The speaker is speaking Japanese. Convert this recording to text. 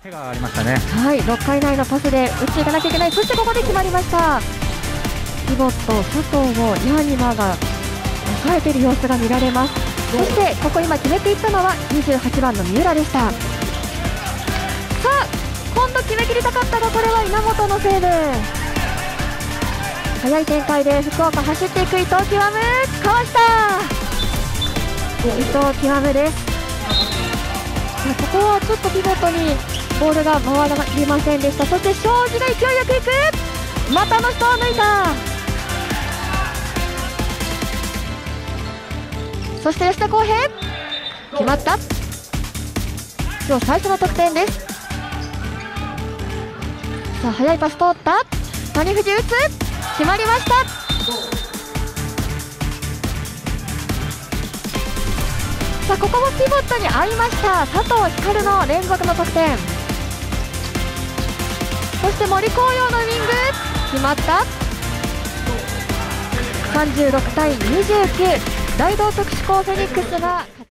手がありましたね。 はい、6回以内のパスで打っていかなきゃいけない。そしてここで決まりました。ピボット佐藤をヤンニマーが抑えている様子が見られます。そしてここ今決めていったのは28番の三浦でした。さあ今度決めきりたかったが、これは稲本のセーブ。速い展開で福岡走っていく伊藤極、かわした伊藤極です。ここはちょっとピボットにボールが回りませんでした。そして庄司が勢いよくいく、またの人を抜いた。そして吉田康平決まった。今日最初の得点です。さあ速いパス通った。谷藤打つ、決まりました。さあここもピボットに合いました。佐藤光の連続の得点。そして森紅葉のウイング決まった。36対29、大道特殊高フェニックスが